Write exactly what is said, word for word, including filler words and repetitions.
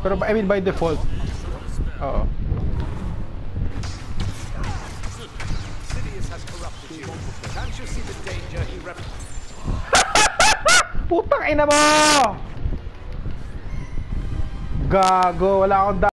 Pero I mean by default. Oo. Putang ina mo! Gago, wala akong